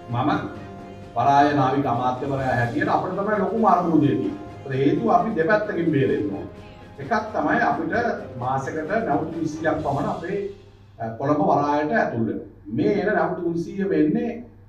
මම පරාය නාවික අමාත්‍යවරයා හැටියට අපිට තමයි ලොකුම අරමුදේ තියෙන්නේ. ඒ හේතුව අපි දෙපැත්තකින් බේරෙන්න ඕන. එකක් තමයි අපිට මාසෙකට නැවතු 200ක් පමණ අපේ කොළඹ වරායට ඇතුල් වෙනවා. මේ එන නැවතු 300 වෙන්නේ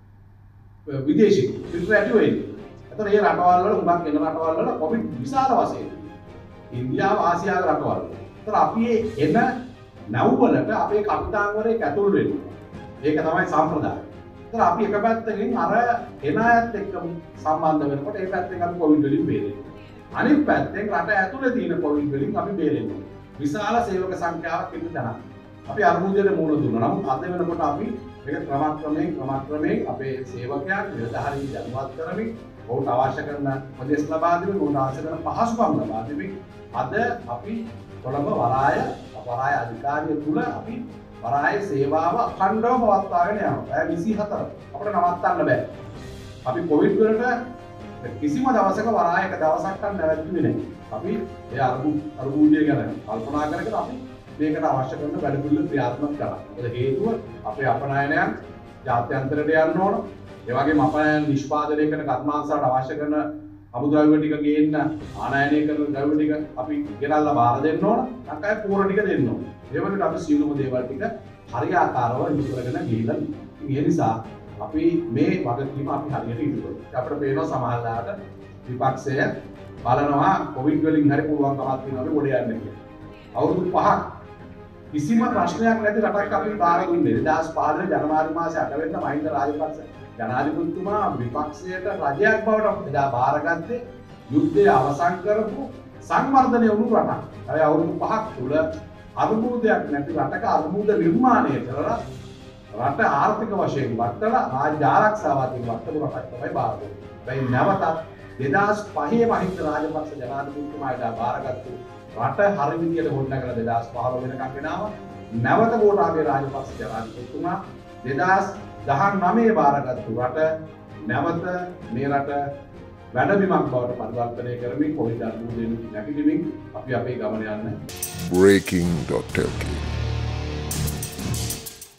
විදේශික පිටරටි වෙන්නේ. ඒතර මේ රටවල් වල උගක් එන රටවල් වල කොවිඩ් විශාල වශයෙන් ඉන්දියාව ආසියාවේ රටවල්. ඒතර අපි එන නැව්වලට අපේ කපිතාන්වරයෙක් ඇතුල් වෙනවා. ඒක තමයි සම්ප්‍රදාය. ඒතර අපි එක පැත්තකින් අර එන අයත් එක්ක සම්බන්ධ වෙනකොට ඒ පැත්තෙන් අපි කොවිඩ් වලින් බේරෙනවා. අනිත් පැත්තෙන් රට ඇතුලේ තියෙන කොවිඩ් වලින් අපි බේරෙනවා. විශාල සේවක සංඛ්‍යාවක් ඉන්න තැනක්. අපි අර්බුදයට මුහුණ දුන්නා. නමුත් අද වෙනකොට අපි මේක ක්‍රමක්‍රමයෙන් අපේ සේවකයන් නිලධාරීන් දැනුවත් කරමින් ඔවුන්ට අවශ්‍ය කරන උපදෙස් ලබා දෙමින් ඔවුන්ට අවශ්‍ය කරන පහසුකම් ලබා දෙමින් අද අපි කොළඹ වරාය අධිකාරිය තුල අපි වරාය සේවාව අඛණ්ඩව පවත්වාගෙන යනවා. 24 අපිට නවත්තන්න බෑ. අපි කොවිඩ් වලට කිසිම දවසක වරාය එක දවසක් ගන්න නැවතුනේ නැහැ. අපි ඒ අර්බුදය ගැන කල්පනා කරගෙන අපි මේකට අවශ්‍ය කරන වැඩ පිළිවෙල ක්‍රියාත්මක කරනවා. ඒකට හේතුව අපේ අපනයනයන් ජාත්‍යන්තරයට යන්න ඕන. ඒ වගේම අපනයන නිෂ්පාදනය කරන කර්මාන්තයට අවශ්‍ය කරන අමුද්‍රව්‍ය ටික ගේන්න ආනයනය කරන ද්‍රව්‍ය ටික අපි ගෙනල්ලා බාර දෙන්න ඕන. නැත්නම් පූර්ව ටික දෙන්න ඕන. ඒ වගේම අපි සියලුම දේවල් ටික හරියාකාරව ඉටු කරගෙන ගිහිල්ලා ඒ නිසා අපි මේ වගකීම අපි හරියට ඉටු කරනවා. අපිට පේනවා සමහරවිට විපක්ෂය බලනවා කොවිඩ් වලින් හරි පුළුවන්කමක් තියෙනවා ගොඩ යන්න කියලා. අවුරුදු 5ක් කිසිම ප්‍රශ්නයක් නැති රටක් අපි බාර දුන්නේ 2015 ජනවාරි මාසේ 8 වෙනිදා මහින්ද රාජපක්ෂ ජනාධිපතිතුමා විපක්ෂයට රජයක් බවට එදා බාරගත්තේ යුද්ධය අවසන් කරපු සංවර්ධනය වුණු රටක්. ඒ අවුරුදු 5ක් තුල අර්බුදයක් නැති රටක අර්බුද නිර්මාණය කරලා රට ආර්ථික වශයෙන් වටලා රාජ්‍ය ආරක්ෂාවාදී වටපු රටක් තමයි බාර දුන්නේ. ඒ නැවතත් 2005 මහින්ද රාජපක්ෂ ජනාධිපතිතුමාට බාරගත්තු රට හරි විදියට ගොඩනගලා 2015 වෙනකම් ගෙනාවා. නැවත ගෝඨාභය රාජපක්ෂ ජනාධිපතිතුමා 2019 බාරගත්තු රට නැවත මේ රට වැඩබිමක් බවට පරිවර්තනය කරමින් කොවිඩ් අර්බුදයෙන් නැගිටිමින් අපි අපේ ගමන යන්න breaking.lk